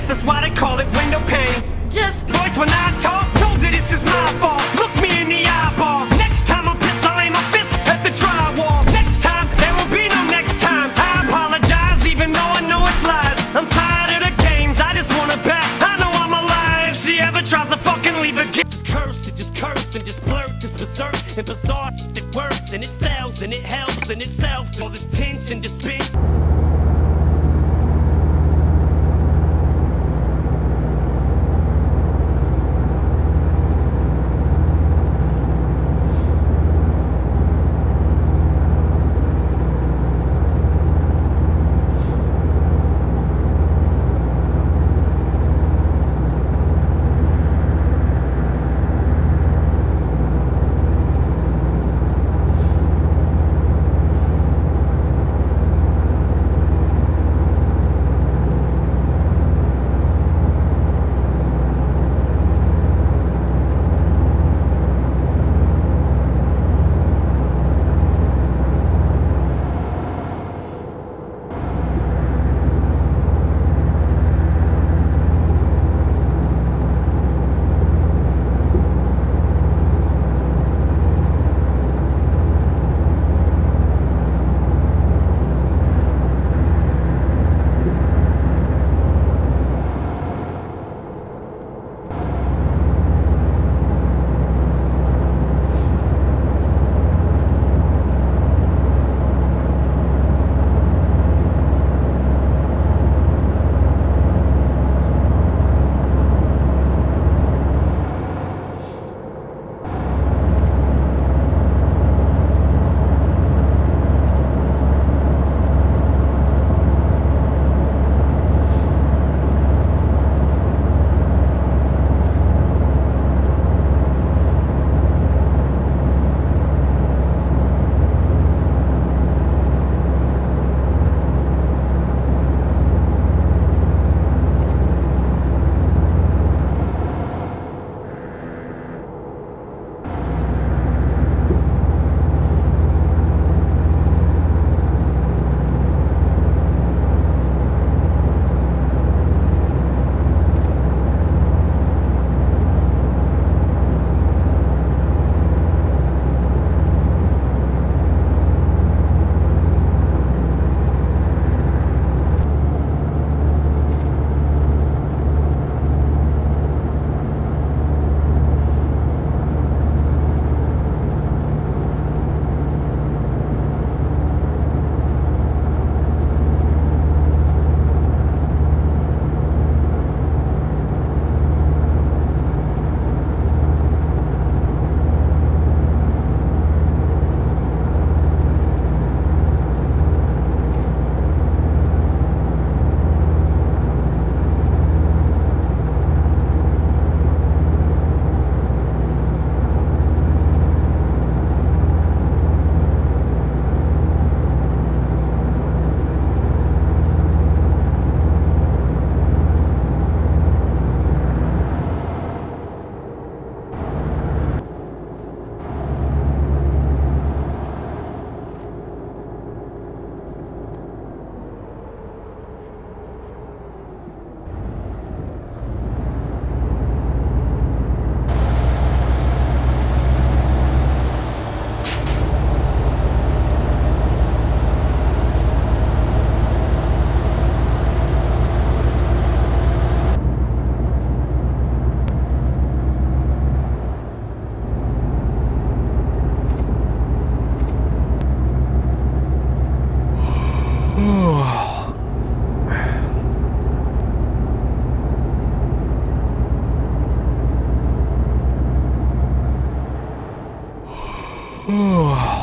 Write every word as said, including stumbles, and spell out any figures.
that's why they call it window pane. Just Voice when I talk, told you this is my fault. Look me in the eyeball. Next time I'm pissed, I'll aim my fist at the drywall. Next time, there will be no next time. I apologize, even though I know it's lies. I'm tired of the games, I just wanna bet. I know I'm alive, if she ever tries to fucking leave again. Just curse to just curse and just blurt, just berserk and bizarre. It works and it sells and it helps in itself. All this tension dispense. Oh.